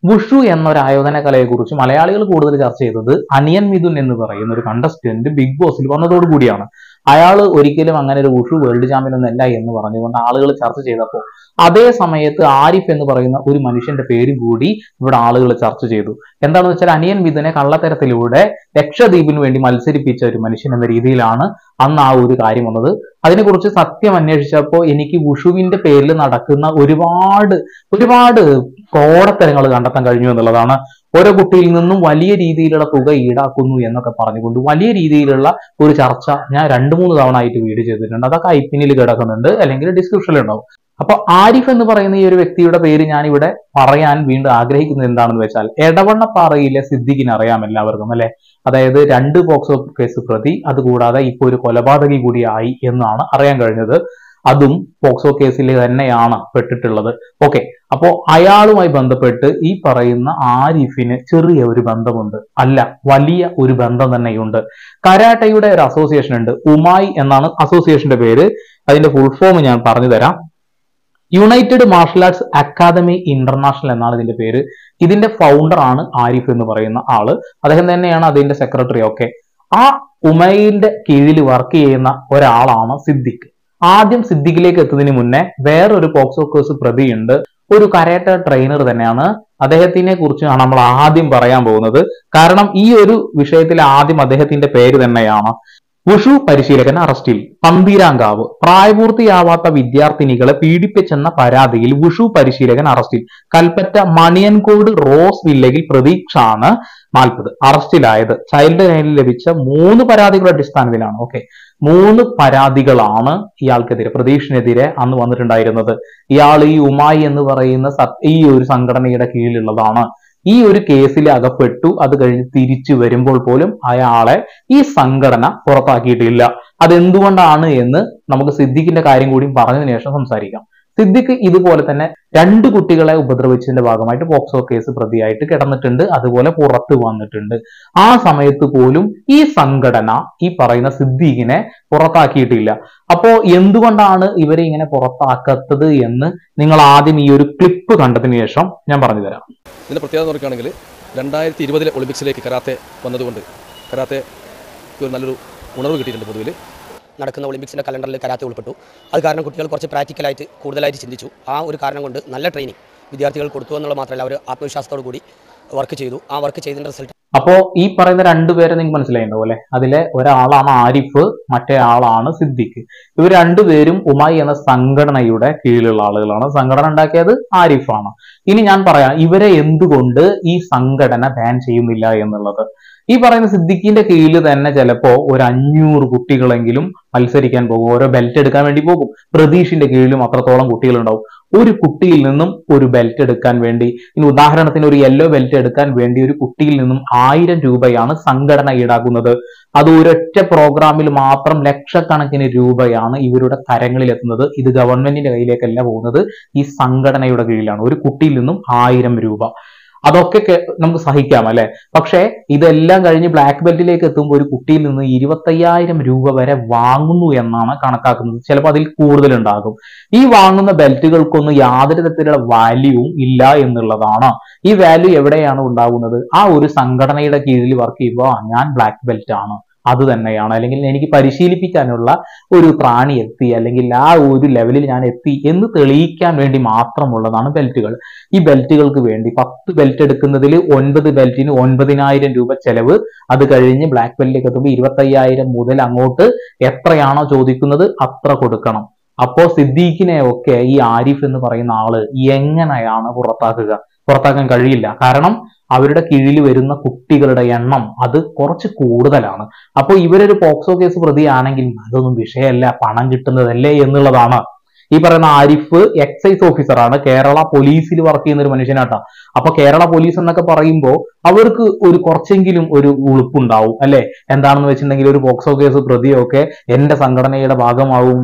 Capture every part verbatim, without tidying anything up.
Wushu എന്നൊരു ആയോധന കലയെക്കുറിച്ച് മലയാളികൾ കൂടുതൽ ചർച്ച ചെയ്തത് അനിയൻ മിഥുൻ എന്ന് പറയുന്ന ഒരു കണ്ടസ്റ്റന്റ് ബിഗ് ബോസിൽ വന്നതോടു കൂടിയാണ്. അയാൾ ഒരിക്കലും അങ്ങനെ ഒരു വുഷു വേൾഡ് ചാമ്പ്യൻ ഒന്നല്ല എന്ന് പറഞ്ഞുകൊണ്ട് ആളുകൾ ചർച്ച ചെയ്തപ്പോൾ അതേ സമയത്ത് ആരിഫ് എന്ന് പറയുന്ന ഒരു മനുഷ്യന്റെ പേര് കൂടി ഇവിടെ ആളുകൾ ചർച്ച ചെയ്തു. എന്താണെന്ന് വെച്ചാൽ അനിയൻ മിഥുനെ കള്ളത്തരത്തിലൂടെ ലക്ഷദ്വീപിന് വേണ്ടി മത്സരിപ്പിച്ച ഒരു മനുഷ്യൻ എന്ന രീതിയിലാണ് അന്ന് ആ ഒരു കാര്യം വന്നത്. അതിനെക്കുറിച്ച് സത്യം അന്വേഷിച്ചപ്പോൾ എനിക്ക് വുഷുവിന്റെ പേരിൽ നടക്കുന്ന ഒരുപാട് ഒരുപാട് കോടത്തരങ്ങൾ കണ്ടെത്താൻ കഴിഞ്ഞു എന്നുള്ളതാണ്. ഓരോ കുട്ടിയിൽ നിന്നും വലിയ രീതിയിലുള്ള തുക ഈടാക്കുന്നു എന്നൊക്കെ പറഞ്ഞുകൊണ്ട് വലിയ രീതിയിലുള്ള ഒരു ചർച്ച ഞാൻ രണ്ടു മൂന്ന് തവണ ആയിട്ട് വീഡിയോ ചെയ്തിട്ടുണ്ട്. അതൊക്കെ ഐപ്പിനിൽ കിടക്കുന്നുണ്ട്, അല്ലെങ്കിൽ ഡിസ്ക്രിപ്ഷനിൽ ഉണ്ടാവും. അപ്പൊ ആരിഫ് എന്ന് പറയുന്ന ഈ ഒരു വ്യക്തിയുടെ പേര് ഞാൻ ഇവിടെ പറയാൻ വീണ്ടും ആഗ്രഹിക്കുന്നത് എന്താണെന്ന് വെച്ചാൽ, എടവണ്ണപ്പാറയിലെ സിദ്ദിഖിനെ അറിയാം എല്ലാവർക്കും അല്ലെ. അതായത് രണ്ട് പോക്സോ കേസ് പ്രതി, അതുകൂടാതെ ഇപ്പൊ ഒരു കൊലപാതകി കൂടിയായി എന്നാണ് അറിയാൻ കഴിഞ്ഞത്. അതും പോക്സോ കേസിൽ തന്നെയാണ് പെട്ടിട്ടുള്ളത്. ഓക്കെ, അപ്പോ അയാളുമായി ബന്ധപ്പെട്ട് ഈ പറയുന്ന ആരിഫിന് ചെറിയ ഒരു ബന്ധമുണ്ട്, അല്ല വലിയ ഒരു ബന്ധം തന്നെയുണ്ട്. കരാട്ടയുടെ ഒരു അസോസിയേഷൻ ഉണ്ട്, ഉമായി എന്നാണ് അസോസിയേഷന്റെ പേര്. അതിന്റെ ഫുൾ ഫോം ഞാൻ പറഞ്ഞു തരാം. United Martial Arts Academy International എന്നാണ് ഇതിന്റെ പേര്. ഇതിന്റെ ഫൗണ്ടർ ആണ് ആരിഫ് എന്ന് പറയുന്ന ആള്. അദ്ദേഹം തന്നെയാണ് അതിന്റെ സെക്രട്ടറി. ഒക്കെ ആ ഉമൈന്റെ കീഴിൽ വർക്ക് ചെയ്യുന്ന ഒരാളാണ് സിദ്ദിഖ്. ആദ്യം സിദ്ദിഖിലേക്ക് എത്തുന്നതിന് മുന്നേ വേറൊരു പോക്സോ കേസ് പ്രതിയുണ്ട്, ഒരു കരാട്ട ട്രെയിനർ തന്നെയാണ്. അദ്ദേഹത്തിനെ കുറിച്ചാണ് നമ്മൾ ആദ്യം പറയാൻ പോകുന്നത്. കാരണം ഈ ഒരു വിഷയത്തിൽ ആദ്യം അദ്ദേഹത്തിന്റെ പേര് തന്നെയാണ്. വുഷു പരിശീലകൻ അറസ്റ്റിൽ. പന്തീരാങ്കാവ്. പ്രായപൂർത്തിയാവാത്ത വിദ്യാർത്ഥിനികളെ പീഡിപ്പിച്ചെന്ന പരാതിയിൽ വുഷു പരിശീലകൻ അറസ്റ്റിൽ. കൽപ്പറ്റ മണിയൻകോട് റോസ് വില്ലയിൽ പ്രതീക്ഷാണ് നാൽപ്പത് അറസ്റ്റിലായത്. ചൈൽഡ് ലൈനിൽ ലഭിച്ച മൂന്ന് പരാതികളുടെ അടിസ്ഥാനത്തിലാണ്. ഓക്കെ, മൂന്ന് പരാതികളാണ് ഇയാൾക്കെതിരെ, പ്രതീക്ഷിനെതിരെ അന്ന് വന്നിട്ടുണ്ടായിരുന്നത്. ഇയാൾ ഈ ഉമായി എന്ന് പറയുന്ന ഈ ഒരു സംഘടനയുടെ കീഴിലുള്ളതാണ്. ഈ ഒരു കേസിൽ അകപ്പെട്ടു. അത് കഴിഞ്ഞ് തിരിച്ചു വരുമ്പോൾ പോലും അയാളെ ഈ സംഘടന പുറത്താക്കിയിട്ടില്ല. അതെന്തുകൊണ്ടാണ് എന്ന് നമുക്ക് സിദ്ദിഖിന്റെ കാര്യം കൂടി പറഞ്ഞതിന് ശേഷം സംസാരിക്കാം. സിദ്ദിഖ് ഇതുപോലെ തന്നെ രണ്ട് കുട്ടികളെ ഉപദ്രവിച്ചതിന്റെ ഭാഗമായിട്ട് പോക്സോ കേസ് പ്രതിയായിട്ട് കിടന്നിട്ടുണ്ട്, അതുപോലെ പുറത്തു വന്നിട്ടുണ്ട്. ആ സമയത്ത് പോലും ഈ സംഘടന ഈ പറയുന്ന സിദ്ദിഖിനെ പുറത്താക്കിയിട്ടില്ല. അപ്പോ എന്തുകൊണ്ടാണ് ഇവരെ ഇങ്ങനെ പുറത്താക്കാത്തത് എന്ന് നിങ്ങൾ ആദ്യം ഈ ഒരു ക്ലിപ്പ് കണ്ടതിന് ശേഷം ഞാൻ പറഞ്ഞു തരാം. ഇതിന്റെ പ്രത്യേകത നോക്കുകയാണെങ്കിൽ രണ്ടായിരത്തി ഇരുപതിലെ ഒളിമ്പിക്സിലേക്ക് കരാത്തെ വന്നതുകൊണ്ട് കരാത്തെ ഒരു നല്ലൊരു ഉണർവ് കിട്ടിയിട്ടുണ്ട്. പൊതുവിൽ നടക്കുന്ന ഒളിമ്പിക്സിൻ്റെ കലണ്ടറിൽ കരാത്തെ ഉൾപ്പെട്ടു. അത് കാരണം കുട്ടികൾ കുറച്ച് പ്രാക്ടിക്കലായിട്ട് കൂടുതലായിട്ട് ചിന്തിച്ചു. ആ ഒരു കാരണം കൊണ്ട് നല്ല ട്രെയിനിങ് വിദ്യാർത്ഥികൾ കൊടുത്തു എന്നുള്ള മാത്രമല്ല, അവർ ആത്മവിശ്വാസത്തോടു കൂടി വർക്ക് ചെയ്തു. ആ വർക്ക് ചെയ്തതിൻ്റെ റിസൾട്ട് അപ്പോ ഈ പറയുന്ന രണ്ടുപേരെ നിങ്ങൾക്ക് മനസ്സിലായിട്ടുണ്ടാവും അല്ലെ. അതിലെ ഒരാളാണ് ആരിഫ്, മറ്റേ ആളാണ് സിദ്ദിഖ്. ഇവർ രണ്ടുപേരും ഉമായി എന്ന സംഘടനയുടെ കീഴിലുള്ള ആളുകളാണ്. സംഘടന ഉണ്ടാക്കിയത് ആരിഫാണ്. ഇനി ഞാൻ പറയാം ഇവരെ എന്തുകൊണ്ട് ഈ സംഘടന ബാൻ ചെയ്യുന്നില്ല എന്നുള്ളത്. ഈ പറയുന്ന സിദ്ദിഖിന്റെ കീഴിൽ തന്നെ ചിലപ്പോ ഒരു അഞ്ഞൂറ് കുട്ടികളെങ്കിലും മത്സരിക്കാൻ പോകും, ഓരോ ബെൽറ്റ് എടുക്കാൻ വേണ്ടി പോകും. പ്രതീഷിന്റെ കീഴിലും അത്രത്തോളം കുട്ടികളുണ്ടാവും. ഒരു കുട്ടിയിൽ നിന്നും ഒരു ബെൽറ്റ് എടുക്കാൻ വേണ്ടി, ഇനി ഉദാഹരണത്തിന് ഒരു യെല്ലോ ബെൽറ്റ് എടുക്കാൻ വേണ്ടി ഒരു കുട്ടിയിൽ നിന്നും ആയിരം രൂപയാണ് സംഘടന ഈടാക്കുന്നത്. അത് ഒരൊറ്റ പ്രോഗ്രാമിൽ മാത്രം ലക്ഷക്കണക്കിന് രൂപയാണ് ഇവരുടെ കരങ്ങളിൽ എത്തുന്നത്. ഇത് ഗവൺമെന്റിന്റെ കയ്യിലേക്കല്ല പോകുന്നത്, ഈ സംഘടനയുടെ കീഴിലാണ്. ഒരു കുട്ടിയിൽ നിന്നും ആയിരം രൂപ, അതൊക്കെ നമുക്ക് സഹിക്കാം അല്ലെ. പക്ഷെ ഇതെല്ലാം കഴിഞ്ഞ് ബ്ലാക്ക് ബെൽറ്റിലേക്ക് എത്തുമ്പോൾ ഒരു കുട്ടിയിൽ നിന്ന് ഇരുപത്തയ്യായിരം രൂപ വരെ വാങ്ങുന്നു എന്നാണ് കണക്കാക്കുന്നത്. ചിലപ്പോൾ അതിൽ കൂടുതൽ ഉണ്ടാകും. ഈ വാങ്ങുന്ന ബെൽറ്റുകൾക്കൊന്നും യാതൊരു തരത്തിലുള്ള വാല്യൂവും ഇല്ല എന്നുള്ളതാണ്. ഈ വാല്യൂ എവിടെയാണ് ഉണ്ടാകുന്നത്? ആ ഒരു സംഘടനയുടെ കീഴിൽ വർക്ക് ചെയ്യുമ്പോൾ ഞാൻ ബ്ലാക്ക് ബെൽറ്റ് ആണ്, അത് തന്നെയാണ്, അല്ലെങ്കിൽ എനിക്ക് പരിശീലിപ്പിക്കാനുള്ള ഒരു ത്രാണി എത്തി, അല്ലെങ്കിൽ ആ ഒരു ലെവലിൽ ഞാൻ എത്തി എന്ന് തെളിയിക്കാൻ വേണ്ടി മാത്രമുള്ളതാണ് ബെൽറ്റുകൾ. ഈ ബെൽറ്റുകൾക്ക് വേണ്ടി പത്ത് ബെൽറ്റ് എടുക്കുന്നതിൽ ഒൻപത് ബെൽറ്റിന് ഒൻപതിനായിരം രൂപ ചെലവ്. അത് കഴിഞ്ഞ് ബ്ലാക്ക് ബെൽറ്റിലേക്ക് എത്തുമ്പോൾ ഇരുപത്തയ്യായിരം മുതൽ അങ്ങോട്ട് എത്രയാണോ ചോദിക്കുന്നത് അത്ര കൊടുക്കണം. അപ്പോ സിദ്ദീഖിനെ ഒക്കെ ഈ ആരിഫ് എന്ന് പറയുന്ന ആള് എങ്ങനെയാണ് പുറത്താക്കുക? പുറത്താക്കാൻ കഴിയില്ല. കാരണം അവരുടെ കീഴിൽ വരുന്ന കുട്ടികളുടെ എണ്ണം അത് കുറച്ച് കൂടുതലാണ്. അപ്പോൾ ഇവരൊരു പോക്സോ കേസ് പ്രതിയാണെങ്കിൽ അതൊന്നും വിഷയമല്ല, പണം കിട്ടുന്നതല്ലേ എന്നുള്ളതാണ്. ഈ പറയുന്ന ആരിഫ് എക്സൈസ് ഓഫീസറാണ്, കേരള പോലീസിൽ വർക്ക് ചെയ്യുന്ന ഒരു മനുഷ്യനാട്ടാ. അപ്പൊ കേരള പോലീസ് എന്നൊക്കെ പറയുമ്പോൾ അവർക്ക് ഒരു കുറച്ചെങ്കിലും ഒരു ഉളുപ്പുണ്ടാവും അല്ലെ. എന്താണെന്ന് വെച്ചിട്ടുണ്ടെങ്കിൽ ഒരു പോക്സോ കേസ് പ്രതിയൊക്കെ എന്റെ സംഘടനയുടെ ഭാഗമാകുമ്പോൾ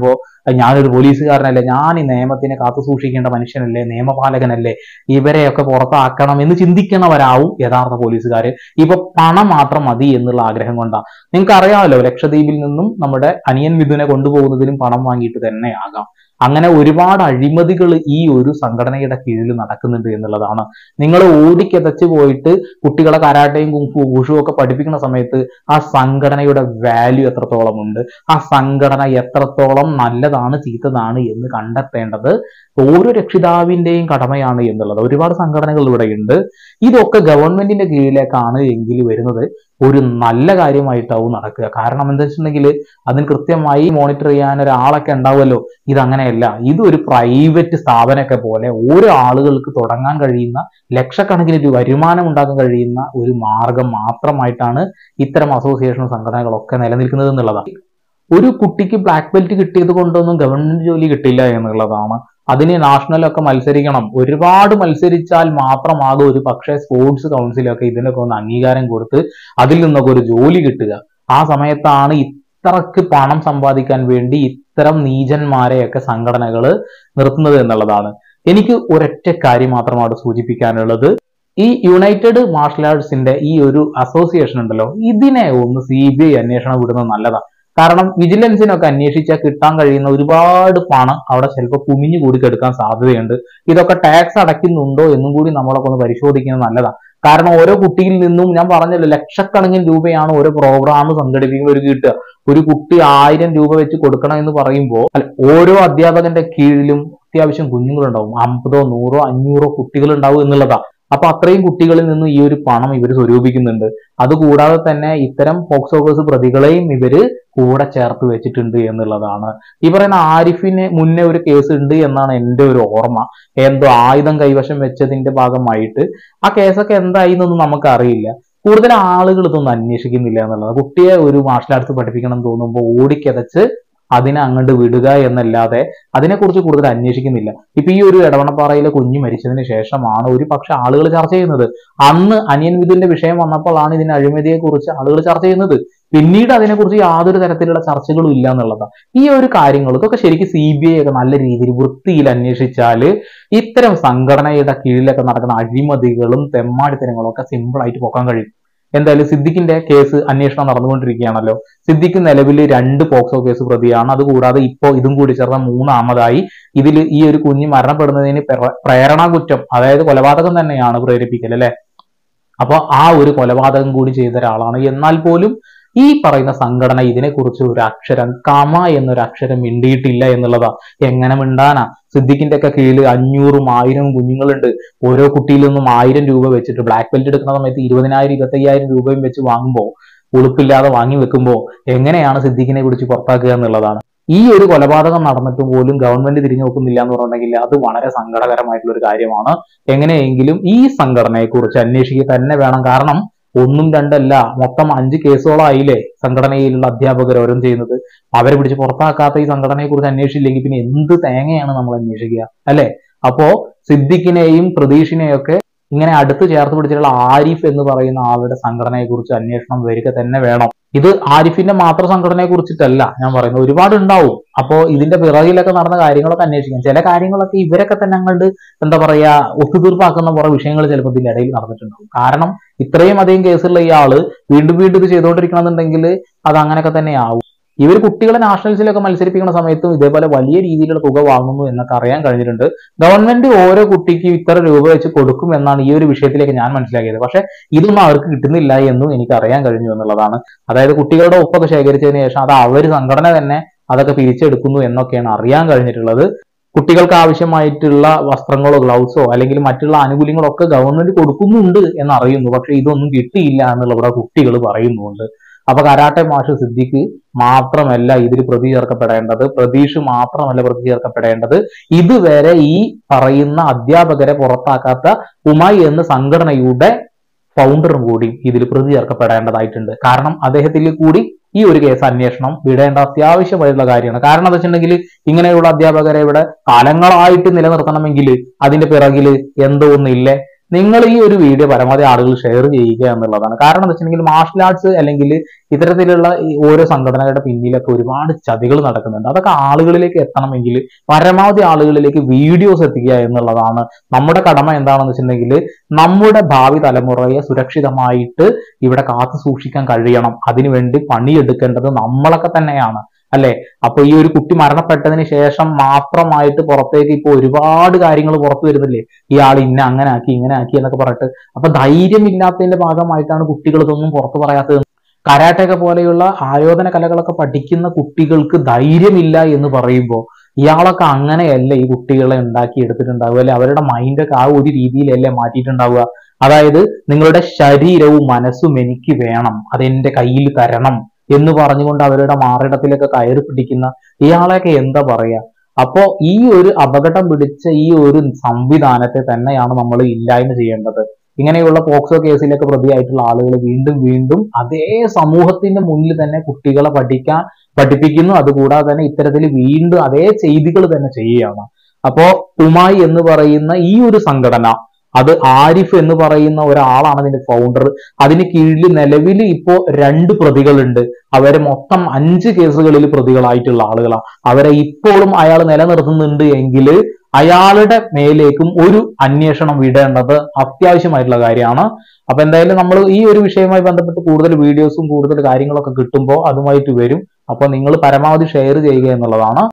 ഞാനൊരു പോലീസുകാരനല്ലേ, ഞാൻ ഈ നിയമത്തിനെ കാത്തു സൂക്ഷിക്കേണ്ട മനുഷ്യനല്ലേ, നിയമപാലകനല്ലേ, ഇവരെയൊക്കെ പുറത്താക്കണം എന്ന് ചിന്തിക്കുന്നവരാവും യഥാർത്ഥ പോലീസുകാര്. ഇപ്പൊ പണം മാത്രം മതി എന്നുള്ള ആഗ്രഹം കൊണ്ടാണ്. നിങ്ങൾക്ക് അറിയാമല്ലോ, ലക്ഷദ്വീപിൽ നിന്നും നമ്മുടെ അനിയൻ മിഥുനെ കൊണ്ടുപോകുന്നതിനും പണം വാങ്ങിയിട്ട് തന്നെ ആകാം. അങ്ങനെ ഒരുപാട് അഴിമതികൾ ഈ ഒരു സംഘടനയുടെ കീഴിൽ നടക്കുന്നുണ്ട് എന്നുള്ളതാണ്. നിങ്ങൾ ഓടിക്കെതച്ച് പോയിട്ട് കുട്ടികളെ കരാട്ടയും കുങ്ഫു വുഷുവും ഒക്കെ പഠിപ്പിക്കുന്ന സമയത്ത് ആ സംഘടനയുടെ വാല്യൂ എത്രത്തോളം ഉണ്ട്, ആ സംഘടന എത്രത്തോളം നല്ലതാണ് ചീത്തതാണ് എന്ന് കണ്ടെത്തേണ്ടത് ഓരോ രക്ഷിതാവിന്റെയും കടമയാണ് എന്നുള്ളത്. ഒരുപാട് സംഘടനകൾ ഇവിടെയുണ്ട്. ഇതൊക്കെ ഗവൺമെന്റിന്റെ കീഴിലേക്കാണ് എങ്കിൽ വരുന്നത് ഒരു നല്ല കാര്യമായിട്ടാവും നടക്കുക. കാരണം എന്താ വെച്ചിട്ടുണ്ടെങ്കിൽ അതിന് കൃത്യമായി മോണിറ്റർ ചെയ്യാൻ ഒരാളൊക്കെ ഉണ്ടാവുമല്ലോ. ഇതങ്ങനെയല്ല, ഇതൊരു പ്രൈവറ്റ് സ്ഥാപനമൊക്കെ പോലെ ഓരോ ആളുകൾക്ക് തുടങ്ങാൻ കഴിയുന്ന ലക്ഷക്കണക്കിന് രൂപ വരുമാനം ഉണ്ടാക്കാൻ കഴിയുന്ന ഒരു മാർഗം മാത്രമായിട്ടാണ് ഇത്തരം അസോസിയേഷൻ സംഘടനകളൊക്കെ നിലനിൽക്കുന്നത് എന്നുള്ളതാണ്. ഒരു കുട്ടിക്ക് ബ്ലാക്ക് ബെൽറ്റ് കിട്ടിയത് കൊണ്ടൊന്നും ഗവൺമെന്റ് ജോലി കിട്ടില്ല എന്നുള്ളതാണ്. അതിന് നാഷണലൊക്കെ മത്സരിക്കണം, ഒരുപാട് മത്സരിച്ചാൽ മാത്രമാകും ഒരു പക്ഷേ സ്പോർട്സ് കൗൺസിലൊക്കെ ഇതിനൊക്കെ ഒന്ന് അംഗീകാരം കൊടുത്ത് അതിൽ നിന്നൊക്കെ ഒരു ജോലി കിട്ടുക. ആ സമയത്താണ് ഇത്രക്ക് പണം സമ്പാദിക്കാൻ വേണ്ടി ഇത്തരം നീചന്മാരെയൊക്കെ സംഘടനകൾ നിർത്തുന്നത് എന്നുള്ളതാണ്. എനിക്ക് ഒരൊറ്റ കാര്യം മാത്രമാണ് സൂചിപ്പിക്കാനുള്ളത്. ഈ യുണൈറ്റഡ് മാർഷൽ ആർട്സിന്റെ ഈ ഒരു അസോസിയേഷൻ ഉണ്ടല്ലോ, ഇതിനെ ഒന്ന് സി ബി ഐ അന്വേഷണം വിടുന്നത് നല്ലതാണ്. കാരണം വിജിലൻസിനൊക്കെ അന്വേഷിച്ചാൽ കിട്ടാൻ കഴിയുന്ന ഒരുപാട് പണം അവിടെ ചിലപ്പോൾ കുമിഞ്ഞു കൂടി കെടുക്കാൻ സാധ്യതയുണ്ട്. ഇതൊക്കെ ടാക്സ് അടയ്ക്കുന്നുണ്ടോ എന്നും കൂടി നമ്മളൊക്കെ ഒന്ന് പരിശോധിക്കുന്നത് നല്ലതാണ്. കാരണം ഓരോ കുട്ടിയിൽ നിന്നും ഞാൻ പറഞ്ഞല്ലോ ലക്ഷക്കണക്കിന് രൂപയാണ് ഓരോ പ്രോഗ്രാം സംഘടിപ്പിക്കുന്ന ഒരു കിട്ടുക. ഒരു കുട്ടി ആയിരം രൂപ വെച്ച് കൊടുക്കണം എന്ന് പറയുമ്പോൾ അല്ല, ഓരോ അധ്യാപകന്റെ കീഴിലും അത്യാവശ്യം കുഞ്ഞുങ്ങളുണ്ടാവും, അമ്പതോ നൂറോ അഞ്ഞൂറോ കുട്ടികൾ ഉണ്ടാവും എന്നുള്ളതാ. അപ്പൊ അത്രയും കുട്ടികളിൽ നിന്നും ഈ ഒരു പണം ഇവർ സ്വരൂപിക്കുന്നുണ്ട്. അതുകൂടാതെ തന്നെ ഇത്തരം പോക്സോ കേസ് പ്രതികളെയും ഇവര് കൂടെ ചേർത്ത് വെച്ചിട്ടുണ്ട് എന്നുള്ളതാണ്. ഈ പറയുന്ന ആരിഫിന് മുന്നേ ഒരു കേസ് ഉണ്ട് എന്നാണ് എൻ്റെ ഒരു ഓർമ്മ. എന്തോ ആയുധം കൈവശം വെച്ചതിന്റെ ഭാഗമായിട്ട് ആ കേസൊക്കെ എന്തായി എന്നൊന്നും നമുക്ക് അറിയില്ല. കൂടുതൽ ആളുകൾ ഇതൊന്നും അന്വേഷിക്കുന്നില്ല എന്നുള്ളത്. കുട്ടിയെ ഒരു മാർഷൽ ആർട്സ് പഠിപ്പിക്കണം എന്ന് തോന്നുമ്പോൾ ഓടിക്കെതച്ച് അതിനെ അങ്ങോട്ട് വിടുക എന്നല്ലാതെ അതിനെക്കുറിച്ച് കൂടുതൽ അന്വേഷിക്കുന്നില്ല. ഇപ്പൊ ഈ ഒരു എടവണ്ണപ്പാറയിലെ കുഞ്ഞ് മരിച്ചതിന് ശേഷമാണ് ഒരു പക്ഷെ ആളുകൾ ചർച്ച ചെയ്യുന്നത്. അന്ന് അനിയൻ മിഥുന്റെ വിഷയം വന്നപ്പോഴാണ് ഇതിന്റെ അഴിമതിയെ കുറിച്ച് ആളുകൾ ചർച്ച ചെയ്യുന്നത്. പിന്നീട് അതിനെക്കുറിച്ച് യാതൊരു തരത്തിലുള്ള ചർച്ചകളും ഇല്ല എന്നുള്ളതാണ്. ഈ ഒരു കാര്യങ്ങൾ ഇതൊക്കെ ശരിക്കും സി ബി ഐ ഒക്കെ നല്ല രീതിയിൽ വൃത്തിയിൽ അന്വേഷിച്ചാല് ഇത്തരം സംഘടനയുടെ കീഴിലൊക്കെ നടക്കുന്ന അഴിമതികളും തെമ്മാടിത്തരങ്ങളും ഒക്കെ സിമ്പിൾ ആയിട്ട് പോക്കാൻ കഴിയും. എന്തായാലും സിദ്ദിഖിന്റെ കേസ് അന്വേഷണം നടന്നുകൊണ്ടിരിക്കുകയാണല്ലോ. സിദ്ദിഖ് നിലവിൽ രണ്ട് പോക്സോ കേസ് പ്രതിയാണ്. അതുകൂടാതെ ഇപ്പോൾ ഇതും കൂടി ചേർന്ന മൂന്നാമതായി ഇതിൽ ഈ ഒരു കുഞ്ഞ് മരണപ്പെടുന്നതിന് പ്രേരണ കുറ്റം, അതായത് കൊലപാതകം തന്നെയാണ് പ്രേരിപ്പിക്കൽ അല്ലെ. അപ്പൊ ആ ഒരു കൊലപാതകം കൂടി ചെയ്ത ഒരാളാണ്. എന്നാൽ പോലും ഈ പറയുന്ന സംഘടന ഇതിനെക്കുറിച്ച് ഒരു അക്ഷരം കമ എന്നൊരു അക്ഷരം മിണ്ടിയിട്ടില്ല എന്നുള്ളതാ. എങ്ങനെ മിണ്ടാനാ? സിദ്ദിഖിന്റെ ഒക്കെ കീഴിൽ അഞ്ഞൂറും ആയിരവും കുഞ്ഞുങ്ങളുണ്ട്. ഓരോ കുട്ടിയിൽ നിന്നും ആയിരം രൂപ വെച്ചിട്ട് ബ്ലാക്ക് ബെൽറ്റ് എടുക്കുന്ന സമയത്ത് ഇരുപതിനായിരം ഇരുപത്തി അയ്യായിരം രൂപയും വെച്ച് വാങ്ങുമ്പോൾ, ഉളുപ്പില്ലാതെ വാങ്ങി വെക്കുമ്പോൾ എങ്ങനെയാണ് സിദ്ദിഖിനെ പിടിച്ച് പുറത്താക്കുക എന്നുള്ളതാണ്. ഈ ഒരു കൊലപാതകം നടന്നിട്ട് പോലും ഗവൺമെന്റ് തിരിഞ്ഞു നോക്കുന്നില്ല എന്ന് പറഞ്ഞിട്ടുണ്ടെങ്കിൽ അത് വളരെ സങ്കടകരമായിട്ടുള്ള ഒരു കാര്യമാണ്. എങ്ങനെയെങ്കിലും ഈ സംഘടനയെ കുറിച്ച് അന്വേഷിക്കുക തന്നെ വേണം. കാരണം ഒന്നും രണ്ടല്ല, മൊത്തം അഞ്ച് കേസുകളായില്ലേ സംഘടനയിലുള്ള അധ്യാപകർ ഓരോന്നും ചെയ്യുന്നത്. അവരെ പിടിച്ച് പുറത്താക്കാത്ത ഈ സംഘടനയെ കുറിച്ച് അന്വേഷിച്ചില്ലെങ്കിൽ പിന്നെ എന്ത് തേങ്ങയാണ് നമ്മൾ അന്വേഷിക്കുക അല്ലെ. അപ്പോ സിദ്ദിഖിനെയും പ്രതീഷിനെയും ഒക്കെ ഇങ്ങനെ അടുത്ത് ചേർത്ത് പിടിച്ചിട്ടുള്ള ആരിഫ് എന്ന് പറയുന്ന ആളുടെ സംഘടനയെ കുറിച്ച് അന്വേഷണം വരിക തന്നെ വേണം. ഇത് ആരിഫിന്റെ മാത്രം സംഘടനയെ കുറിച്ചിട്ടല്ല ഞാൻ പറയുന്നത്, ഒരുപാട് ഉണ്ടാവും. അപ്പോ ഇതിന്റെ പിറകിലൊക്കെ നടന്ന കാര്യങ്ങളൊക്കെ അന്വേഷിക്കാം. ചില കാര്യങ്ങളൊക്കെ ഇവരൊക്കെ തന്നെ അങ്ങോട്ട് എന്താ പറയാ ഒത്തുതീർപ്പാക്കുന്ന കുറെ വിഷയങ്ങൾ ചിലപ്പോൾ ഇതിന്റെ ഇടയിൽ നടന്നിട്ടുണ്ടാവും. കാരണം ഇത്രയും അധികം കേസുള്ള ഇയാള് വീണ്ടും വീണ്ടും ഇത് ചെയ്തുകൊണ്ടിരിക്കണം എന്നുണ്ടെങ്കിൽ അത് അങ്ങനെയൊക്കെ തന്നെ ആവും. ഇവർ കുട്ടികളെ നാഷണൽസിലൊക്കെ മത്സരിപ്പിക്കുന്ന സമയത്തും ഇതേപോലെ വലിയ രീതിയിലുള്ള തുക വാങ്ങുന്നു എന്നൊക്കെ അറിയാൻ കഴിഞ്ഞിട്ടുണ്ട്. ഗവൺമെന്റ് ഓരോ കുട്ടിക്ക് ഇത്ര രൂപ വെച്ച് കൊടുക്കും എന്നാണ് ഈ ഒരു വിഷയത്തിലേക്ക് ഞാൻ മനസ്സിലാക്കിയത്. പക്ഷെ ഇതൊന്നും അവർക്ക് കിട്ടുന്നില്ല എന്നും എനിക്ക് അറിയാൻ കഴിഞ്ഞു എന്നുള്ളതാണ്. അതായത് കുട്ടികളുടെ ഒപ്പൊക്കെ ശേഖരിച്ചതിന് ശേഷം അത് അവർ സംഘടന തന്നെ അതൊക്കെ പിരിച്ചെടുക്കുന്നു എന്നൊക്കെയാണ് അറിയാൻ കഴിഞ്ഞിട്ടുള്ളത്. കുട്ടികൾക്ക് ആവശ്യമായിട്ടുള്ള വസ്ത്രങ്ങളോ ഗ്ലൗസോ അല്ലെങ്കിൽ മറ്റുള്ള ആനുകൂല്യങ്ങളോ ഒക്കെ ഗവൺമെന്റ് കൊടുക്കുന്നുണ്ട് എന്നറിയുന്നു. പക്ഷെ ഇതൊന്നും കിട്ടിയില്ല എന്നുള്ള ഇവിടെ കുട്ടികൾ പറയുന്നുണ്ട്. അപ്പൊ കരാട്ടെ മാഷ് സിദ്ദിഖ് മാത്രമല്ല ഇതിൽ പ്രതി ചേർക്കപ്പെടേണ്ടത്, പ്രതീഷ് മാത്രമല്ല പ്രതി ചേർക്കപ്പെടേണ്ടത്, ഇതുവരെ ഈ പറയുന്ന അധ്യാപകരെ പുറത്താക്കാത്ത ഉമായി എന്ന സംഘടനയുടെ ഫൗണ്ടറും കൂടി ഇതിൽ പ്രതി ചേർക്കപ്പെടേണ്ടതായിട്ടുണ്ട്. കാരണം അദ്ദേഹത്തിൽ കൂടി ഈ ഒരു കേസ് അന്വേഷണം വിടേണ്ട അത്യാവശ്യമായിട്ടുള്ള കാര്യമാണ്. കാരണം എന്താ വെച്ചിട്ടുണ്ടെങ്കിൽ ഇങ്ങനെയുള്ള അധ്യാപകരെ ഇവിടെ കാലങ്ങളായിട്ട് നിലനിർത്തണമെങ്കിൽ അതിന്റെ പിറകിൽ എന്തോ ഒന്നില്ലേ. നിങ്ങൾ ഈ ഒരു വീഡിയോ പരമാവധി ആളുകൾ ഷെയർ ചെയ്യുക എന്നുള്ളതാണ്. കാരണം എന്താ വെച്ചിട്ടുണ്ടെങ്കിൽ മാർഷൽ ആർട്സ് അല്ലെങ്കിൽ ഇത്തരത്തിലുള്ള ഈ ഓരോ സംഘടനകളുടെ പിന്നിലൊക്കെ ഒരുപാട് ചതികൾ നടക്കുന്നുണ്ട്. അതൊക്കെ ആളുകളിലേക്ക് എത്തണമെങ്കിൽ പരമാവധി ആളുകളിലേക്ക് വീഡിയോസ് എത്തിക്കുക എന്നുള്ളതാണ് നമ്മുടെ കടമ. എന്താണെന്ന് വെച്ചിട്ടുണ്ടെങ്കിൽ നമ്മുടെ ഭാവി തലമുറയെ സുരക്ഷിതമായിട്ട് ഇവിടെ കാത്തു സൂക്ഷിക്കാൻ കഴിയണം. അതിനുവേണ്ടി പണിയെടുക്കേണ്ടത് നമ്മളൊക്കെ തന്നെയാണ്, അല്ലെ? അപ്പൊ ഈ ഒരു കുട്ടി മരണപ്പെട്ടതിന് ശേഷം മാത്രമായിട്ട് പുറത്തേക്ക് ഇപ്പൊ ഒരുപാട് കാര്യങ്ങൾ പുറത്തു വരുന്നില്ലേ, ഇയാൾ ഇന്ന അങ്ങനെ ആക്കി ഇങ്ങനെ ആക്കി എന്നൊക്കെ പറഞ്ഞിട്ട്. അപ്പൊ ധൈര്യമില്ലാത്തതിന്റെ ഭാഗമായിട്ടാണ് കുട്ടികൾ ഇതൊന്നും പുറത്തു പറയാത്തത്. കരാട്ടെയൊക്കെ പോലെയുള്ള ആയോധന കലകളൊക്കെ പഠിക്കുന്ന കുട്ടികൾക്ക് ധൈര്യമില്ല എന്ന് പറയുമ്പോൾ ഇയാളൊക്കെ അങ്ങനെയല്ല ഈ കുട്ടികളെ ഉണ്ടാക്കി എടുത്തിട്ടുണ്ടാവുക, അല്ലെ? അവരുടെ മൈൻഡൊക്കെ ആ ഒരു രീതിയിലല്ലേ മാറ്റിയിട്ടുണ്ടാവുക. അതായത് നിങ്ങളുടെ ശരീരവും മനസ്സും എനിക്ക് വേണം, അതെന്റെ കയ്യിൽ തരണം എന്ന് പറഞ്ഞുകൊണ്ട് അവരുടെ മാറിടത്തിലൊക്കെ കയറി പിടിക്കുന്ന ഇയാളെയൊക്കെ എന്താ പറയാ? അപ്പോ ഈ ഒരു അപകടം പിടിച്ച ഈ ഒരു സംവിധാനത്തെ തന്നെയാണ് നമ്മൾ ഇല്ലായ്മ ചെയ്യേണ്ടത്. ഇങ്ങനെയുള്ള പോക്സോ കേസിലൊക്കെ പ്രതിയായിട്ടുള്ള ആളുകൾ വീണ്ടും വീണ്ടും അതേ സമൂഹത്തിന്റെ മുന്നിൽ തന്നെ കുട്ടികളെ പഠിക്കാൻ പഠിപ്പിക്കുന്നു. അതുകൂടാതെ തന്നെ ഇത്തരത്തിൽ വീണ്ടും അതേ ചെയ്തികൾ തന്നെ ചെയ്യുകയാണ്. അപ്പോ ഉമായി എന്ന് പറയുന്ന ഈ ഒരു സംഘടന, അത് ആരിഫ് എന്ന് പറയുന്ന ഒരാളാണ് അതിന്റെ ഫൗണ്ടർ. അതിന് കീഴിൽ നിലവിൽ ഇപ്പോ രണ്ട് പ്രതികളുണ്ട്. അവരെ മൊത്തം അഞ്ച് കേസുകളിൽ പ്രതികളായിട്ടുള്ള ആളുകളാണ്. അവരെ ഇപ്പോഴും അയാൾ നിലനിർത്തുന്നുണ്ട് എങ്കിൽ അയാളുടെ മേലേക്കും ഒരു അന്വേഷണം വിടേണ്ടത് അത്യാവശ്യമായിട്ടുള്ള കാര്യമാണ്. അപ്പൊ എന്തായാലും നമ്മൾ ഈ ഒരു വിഷയവുമായി ബന്ധപ്പെട്ട് കൂടുതൽ വീഡിയോസും കൂടുതൽ കാര്യങ്ങളൊക്കെ കിട്ടുമ്പോൾ അതുമായിട്ട് വരും. അപ്പൊ നിങ്ങൾ പരമാവധി ഷെയർ ചെയ്യുക എന്നുള്ളതാണ്.